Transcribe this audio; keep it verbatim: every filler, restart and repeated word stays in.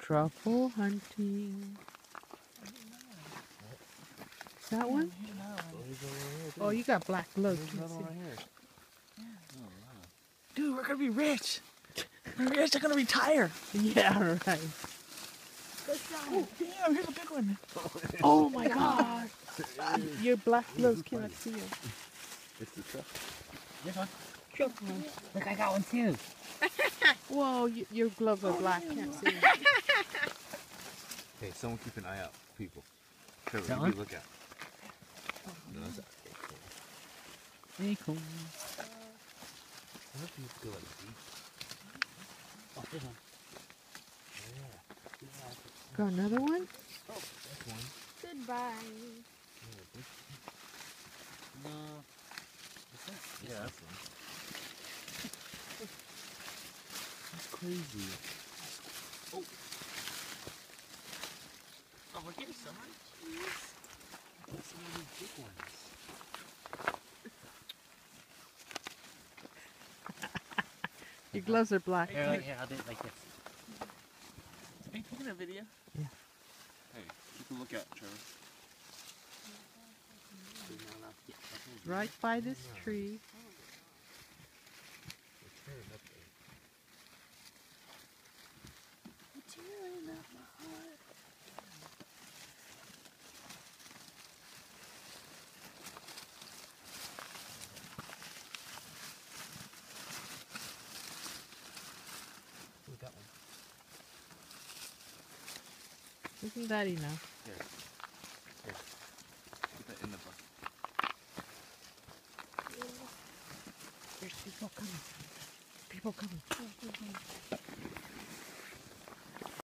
Truffle hunting. Is that one? Oh, you got black gloves. There's another one right here. Yeah. Oh, wow. Dude, we're gonna be rich. We're rich. I'm gonna retire. Yeah, right. Oh, damn! Here's a big one. Oh my God! Your black gloves cannot see it. It's the truffle. This one. Look, I got one too. Whoa, y your gloves are black. Can't see it. Hey, someone keep an eye out, people. Trevor, That you one? look out. No, that's not Acorn. I hope you have to go like deep. Oh, this one. Yeah. Got another one? Oh, that's one. Goodbye. Yeah, this, No. what's that? Yeah, that's one. That's crazy. Oh. Oh, we're getting some. What's some of these big ones? Your gloves are black. Here, like, here, I'll do it like this. Are you taking a video? Yeah. Hey, keep a lookout, Trevor. Right by this tree. Ooh, that one. Isn't that enough? Here. Here. Put that in the bucket. There's people coming. People coming.